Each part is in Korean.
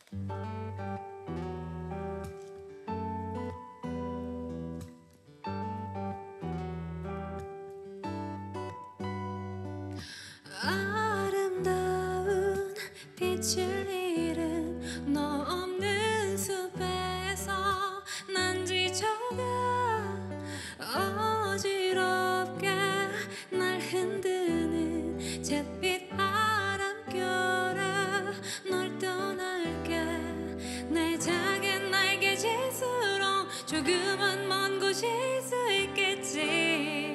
아름다운 빛을 잃은 너 없는 숲에서 난 지쳐가 어지럽게 날 흔드는 잿빛 바람결에 널 떠날게. 내 작은 날개짓으로 조금은 먼 곳일 수 있겠지.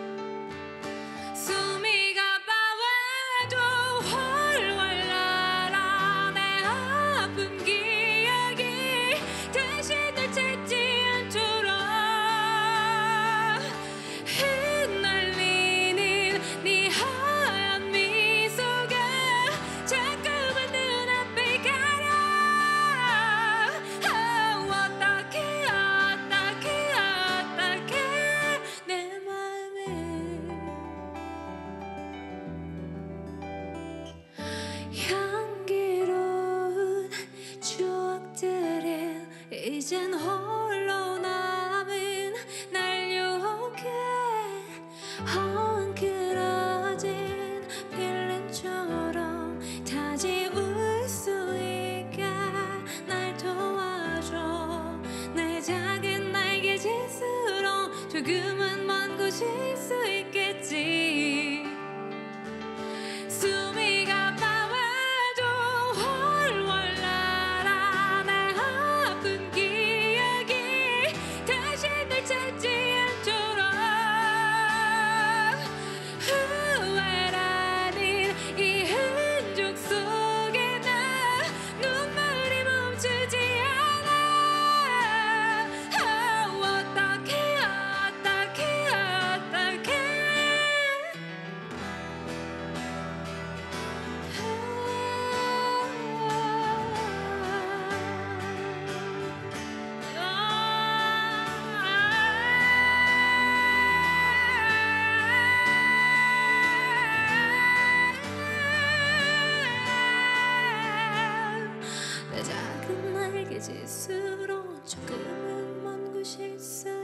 숨이 가빠와도 훨훨 날아 내 아픈 기억이 다시 날 찾지 않도록 흩날리는 네 하얀 미소가 자꾸만 눈앞을 가려. 어떡해 내 맘을. 향기로운 추억들이 이젠 홀로 남은 날 유혹해. 헝클어진 필름처럼 다시 울 수 있게 날 도와줘. 내 작은 날개짓으로 조금은 먼 곳일 수 있겠지. 숨이 가빠와도 훨훨 날아 내 아픈 기억이 다시 날 찾지 않도록 후회라는 이 흔적 속에 나 눈물이 멈추지 않아. 어떡해 내 작은 날개짓으로 조금은 먼 곳일 수